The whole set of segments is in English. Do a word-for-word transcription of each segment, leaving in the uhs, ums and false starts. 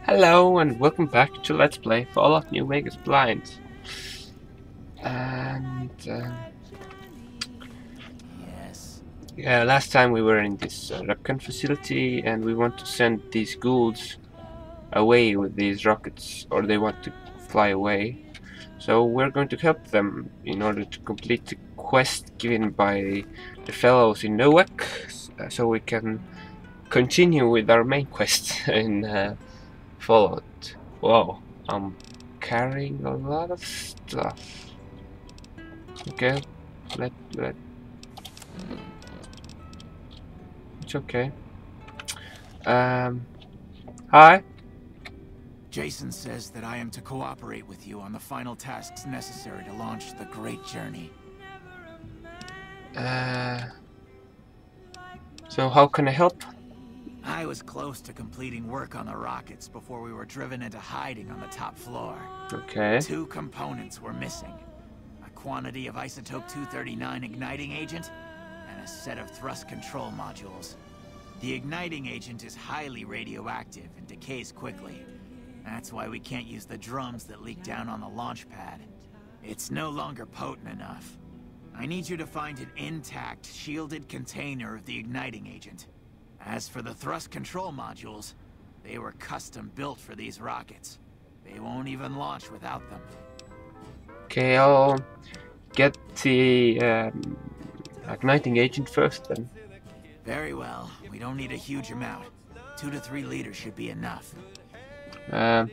Hello and welcome back to Let's Play Fallout New Vegas Blind. And um, Yes. yeah, last time we were in this uh, Repcon facility, and we want to send these ghouls away with these rockets, or they want to fly away. So we're going to help them in order to complete the quest given by the fellows in Nowak, so we can continue with our main quest in uh, Fallout. Wow, I'm carrying a lot of stuff. Okay, let let it's okay. Um, hi. Jason says that I am to cooperate with you on the final tasks necessary to launch the Great Journey. Uh, so how can I help? I was close to completing work on the rockets before we were driven into hiding on the top floor. Okay. Two components were missing. A quantity of isotope two thirty-nine igniting agent and a set of thrust control modules. The igniting agent is highly radioactive and decays quickly. That's why we can't use the drums that leak down on the launch pad. It's no longer potent enough. I need you to find an intact, shielded container of the igniting agent. As for the thrust control modules, they were custom built for these rockets. They won't even launch without them. Okay, I'll get the um, igniting agent first then. Very well. We don't need a huge amount. Two to three liters should be enough. Um.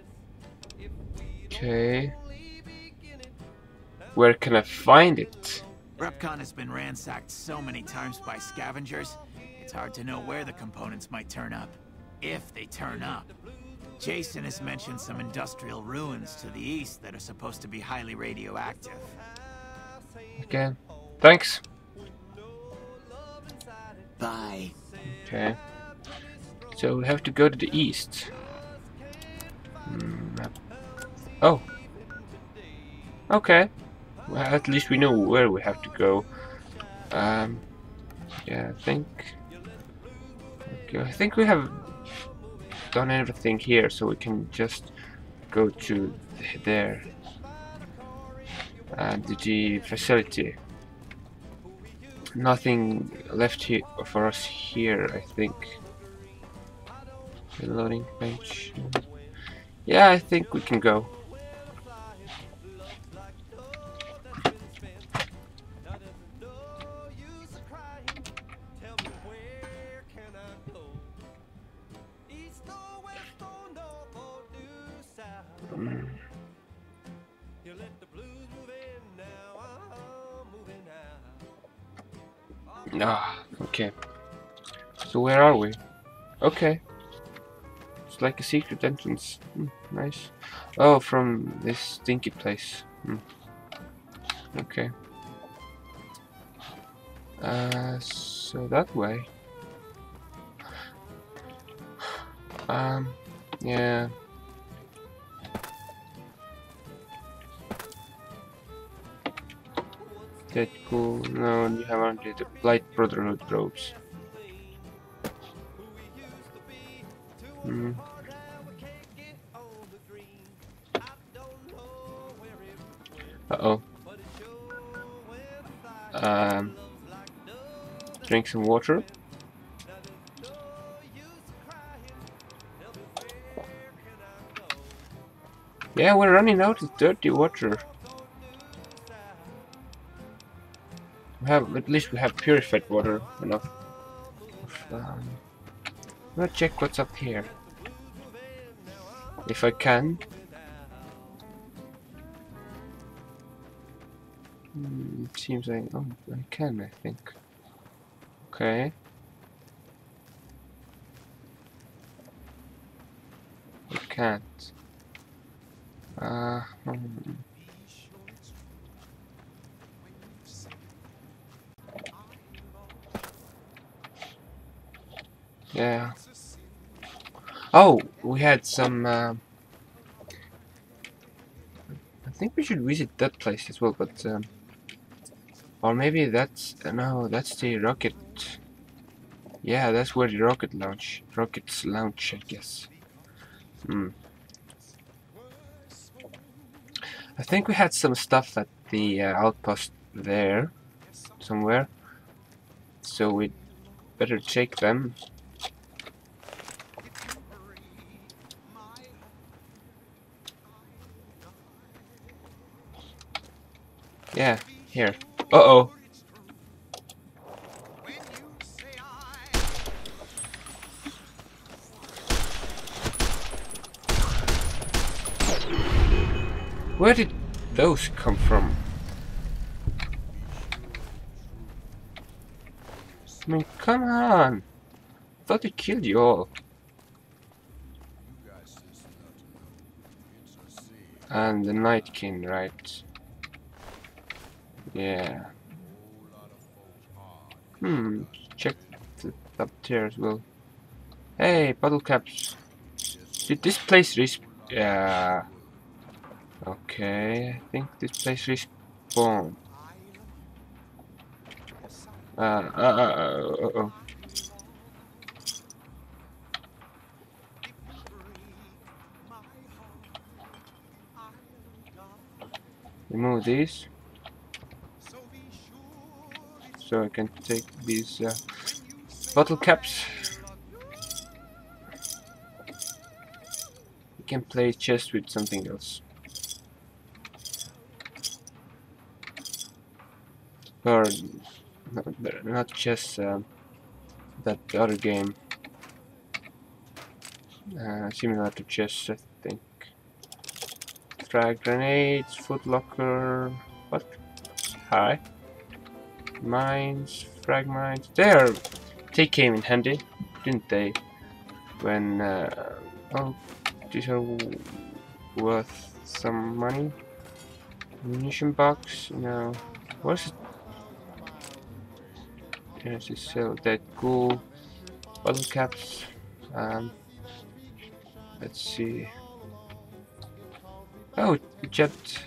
Okay. Where can I find it? Repcon has been ransacked so many times by scavengers, it's hard to know where the components might turn up. If they turn up. Jason has mentioned some industrial ruins to the east that are supposed to be highly radioactive. Okay. Thanks. Bye. Okay. So we have to go to the east. Mm, map. Oh. Okay. Well, at least we know where we have to go. Um. Yeah, I think. Okay, I think we have done everything here, so we can just go to there. And the facility. Nothing left here for us here, I think. The loading page. Yeah, I think we can go. Mm. Ah, okay. So where are we? Okay. It's like a secret entrance. Mm, nice. Oh, from this stinky place. Mm. Okay. Uh, so that way. Um, yeah. Deadpool. No, you have only the Blight Brotherhood robes. Mm. Uh oh. Um, drink some water. Yeah, we're running out of dirty water. We have, at least we have purified water enough. Um, let's check what's up here. If I can. Hmm, it seems like, oh, I can, I think. Okay. I can't. Uh, hmm. Yeah. Oh, we had some. Uh, I think we should visit that place as well, but um, or maybe that's uh, no, that's the rocket. Yeah, that's where the rocket launch, rockets launch, I guess. Hmm. I think we had some stuff at the uh, outpost there, somewhere. So we'd better check them. Yeah, here. Uh-oh. Where did those come from? I mean, come on. I thought they killed you all. And the Night King, right? Yeah. Hmm, check the up there as well. Hey, bottle caps. Did this place resp- Yeah. Okay, I think this place respawned. Uh, uh, uh, uh, uh, uh. Remove these. So I can take these uh, bottle caps. We can play chess with something else. Or, not, not chess, um, that other game. Uh, similar to chess, I think. Frag grenades, footlocker. What? Hi. Mines, frag mines. There! They came in handy, didn't they? When, uh, oh, these are worth some money. Munition box, no. What's it? Yes, it's sell that cool. Bottle caps. Um, let's see. Oh, jet.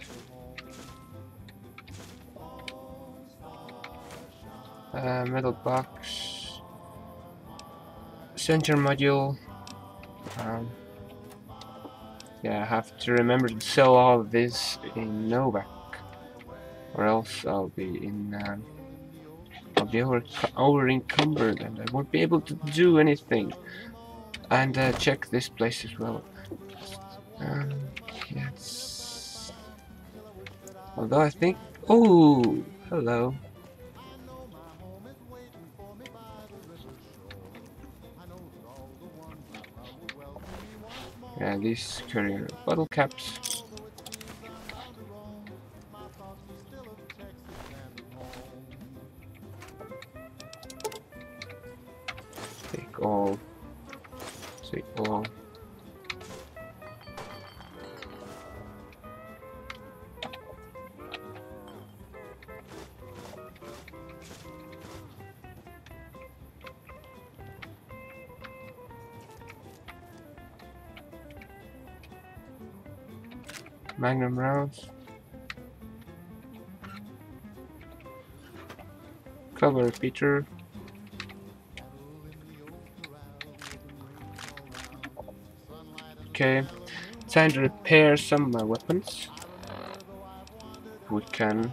Uh, metal box. Center module. Um, yeah, I have to remember to sell all of this in Novak, or else I'll be in. Um, I'll be over, over encumbered and I won't be able to do anything. And uh, check this place as well. Um, yes. Although I think. Oh, hello. Yeah, these carrier bottle caps. Take all. Take all. Magnum rounds. Cover repeater. Okay, time to repair some uh, weapons. We can.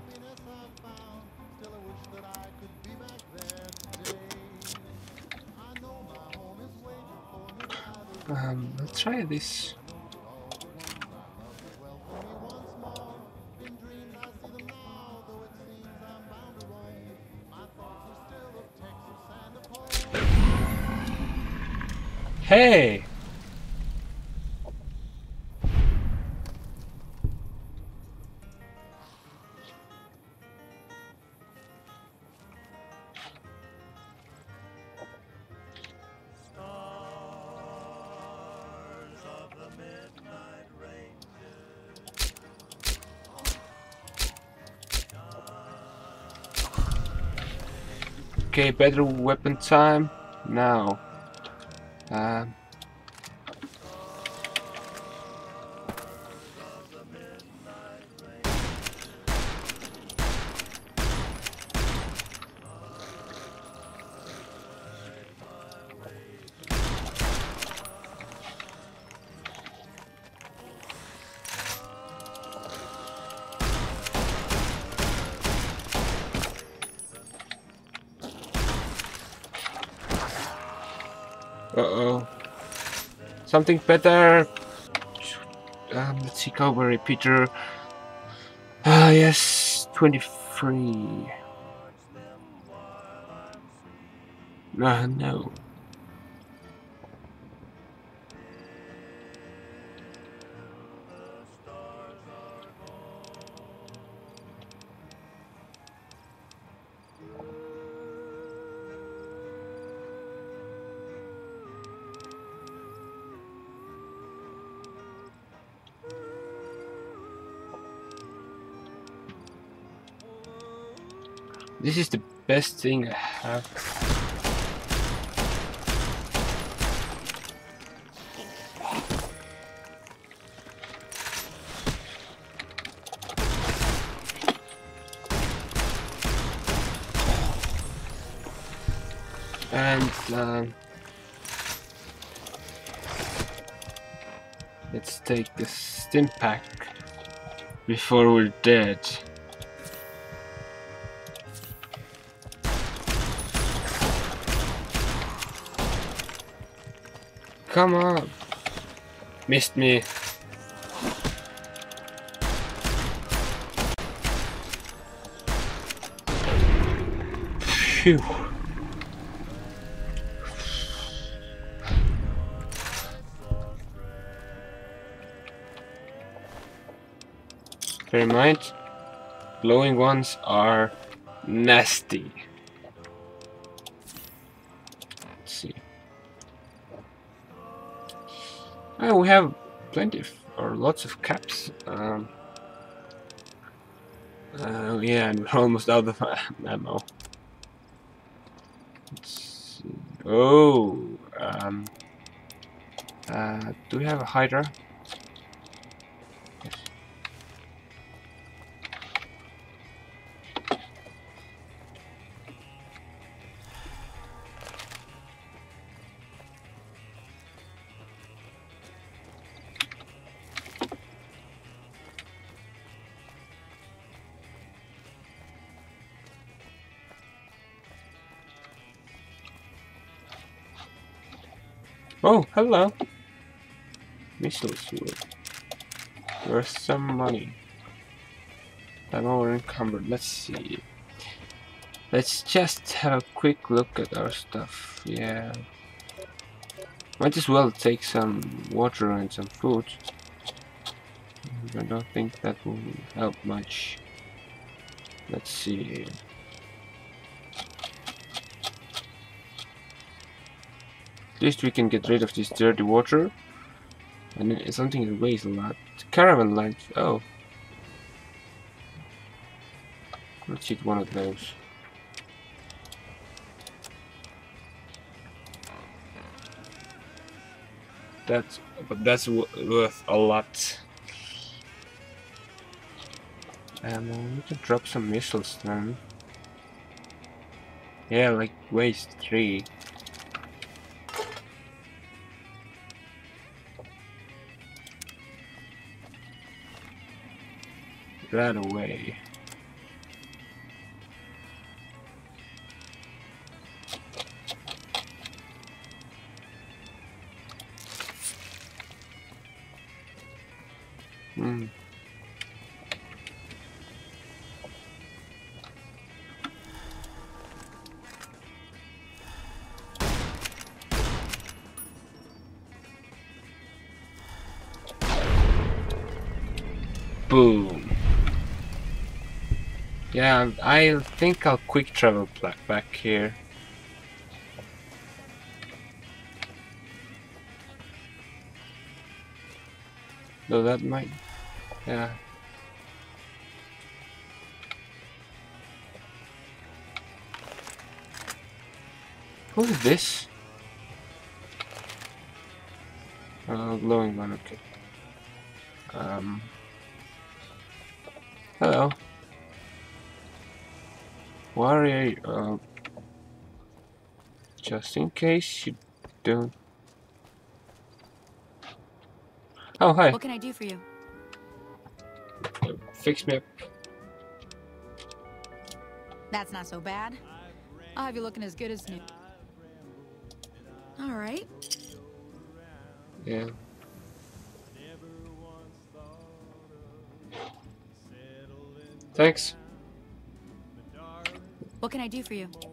Um, let's try this. Hey! Okay, better weapon time now. Uh, Uh-oh. Something better. Um, let's see, Cowboy Repeater. Ah, yes, twenty-three. Ah, no. This is the best thing I have. And um, let's take the stim pack before we're dead. Come on! Missed me. Phew. Bear in mind, glowing ones are nasty. Let's see. Oh, we have plenty of, or lots of caps. Um, uh, yeah, and we're almost out of ammo. Let's see. Oh, um, uh, do we have a Hydra? Yes. Oh, hello. Missiles worth some money. I'm over encumbered. Let's see. Let's just have a quick look at our stuff. Yeah. Might as well take some water and some food. I don't think that will help much. Let's see. At least we can get rid of this dirty water. And it's something that weighs a lot. Caravan light. Oh. Let's hit one of those. That's, but that's w worth a lot. And uh, we can drop some missiles then. Yeah, like waste three. That away. Hmm. Boom. Yeah, I think I'll quick travel back here. Though that might, yeah. Who is this? Uh, glowing one, okay. Um. Hello. Warrior, uh, just in case you don't. Oh, hi. What can I do for you? Fix me up. That's not so bad. I'll have you looking as good as new. All right. Yeah. Thanks. What can I do for you?